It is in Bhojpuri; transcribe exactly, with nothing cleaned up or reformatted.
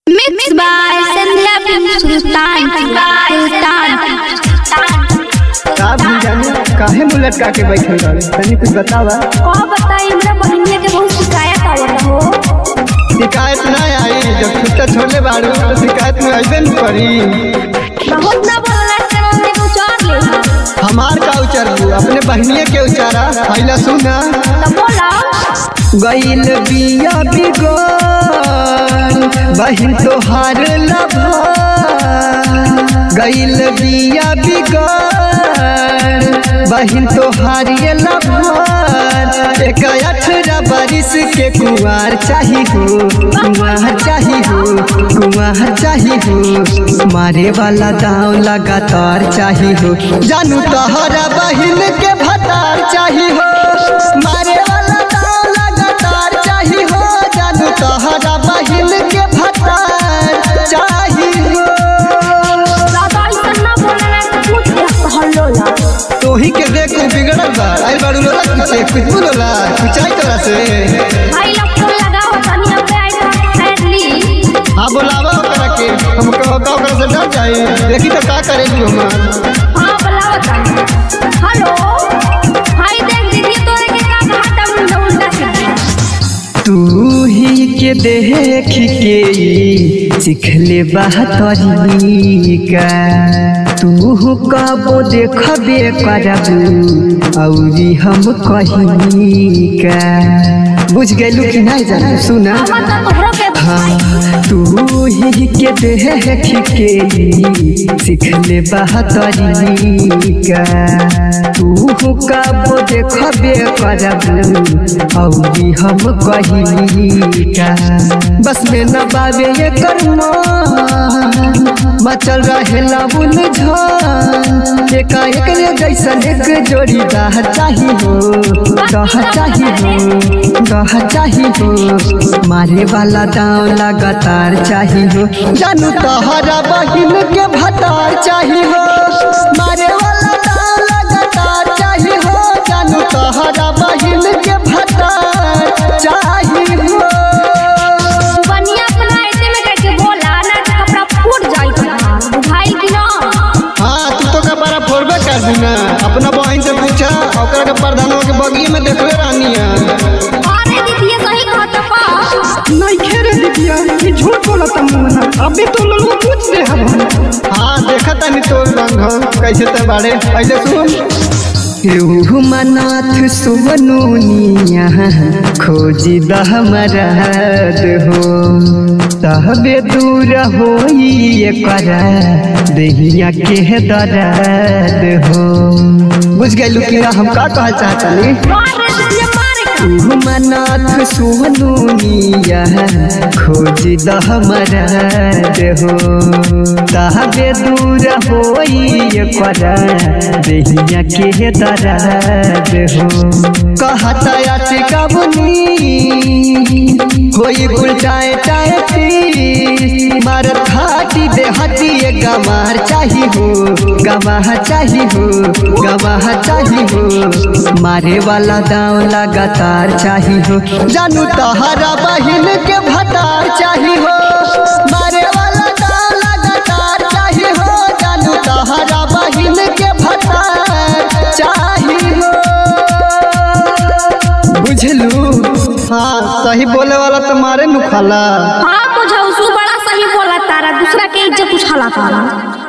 Mixed by Sandhya Sultan Sultan का जाने काहे मुंह लटका के बैठल रहे तनी कुछ बतावा। का बताई हमरा बहिनिया के बहुत शिकायत आवत हो। शिकायत ना आई जब छुट्टा छोड़ले बाड़ू तो शिकायत में अइबे न करी। बहुत ना बोलला से हमने उचार ले। हमार का उचारू अपने बहिनिया के उचारा आइला सुना। त बोला गइल बिया बिगन बहिन तोहार लभा गइल बिया बिगन बहिन तोहार लभा एक अठारह बारिश के कुंवार चाही हो कुंवार चाही हो कुंवार चाही हो मारे वाला दाव लगातार चाही हो जानू तोहरा बहिन के भतार चाही हो मारे वाला दाव लगातार चाही हो जानू तोहरा बहिन के भतार चाही हो। दादा इतना बोलला कुछ कहलो ला तोही के देख बिगड़ल बा आई बाड़ू लोला कुछ कुछ बोलला कुछ आई तोरा से भाई लोग तो लगाओ तनी अब आई खैर ली। हां बोलावा ओकरा के हम कहो का ओकरा से डर जाई देखी तो का करेली हमार। हां बोलाओ तनी हेलो भाई देख दीदी तोरे के का घाटा मुंडा उल्टा कर तू ही के देख के सिखले बहतरी का तू कबो देखबे करबू औरी हम कहीं का बुझ गइलू कि नहीं जाने सुना। हम तो तोहरा के हाँ तू ही के देख के सिखले बहतरी का तू कबो देखबे करबू औरी हम कहीं का बस में न बाबे ये कर्मा मचल रहेला बुलझन एका एक रे जैसन एक जोड़ीदार चाही हो दह चाही हो दह चाही हो मारे वाला दाव लगातार चाही हो जानू तोहरा बहिन के भतार चाही हो मारे वाला दाव लगातार चाही हो जानू तोहरा बहिन के भतार चाही हो। बनिया अपना ऐसे में करके बोला ना कि कपड़ा फूट जाई तो भाई की ना। हाँ तू तो कपड़ा फोड़बे कर दी ना अपना बहन से पूछा ओकरा के प्रधानों के बगी में देखले रहनी है। अरे दीदी सही कहत पा नहीं खेरे दीदिया ये झूठ बोलता मुन्ना अबे तो लोग पूछ दे हम। हाँ देखा तनी तो रंग कैसे ते बाड़े पहले सुन रूह मनाथ सुवनुनिया खोजी दह मरद हो तहबे दूर होई एकरा देहिया के दर्द हो बुझ गइलू कि हम का कहल चाहतनी। अरे दीदी मारे रूह मनाथ सुवनुनिया खोजी दह मरद हो तहबे दूर होई एकरा देहिया के दर्द हो कहता अटकबनी होई गुलटाए टाए मार खाटी देहाती ये गमार चाही हो गवाह चाही हो गवाह चाही हो मारे वाला दाव लगातार चाही हो जानू तोहरा बहिन के भतार चाही हो मारे वाला दाव लगातार चाही हो जानू तोहरा बहिन के भतार चाही हो। बुझलू हाँ सही बोले वाला तुम्हारे नुखाला। हां मुझे उसु बड़ा सही बोला तारा दूसरा के इज्जत उछाला तारा।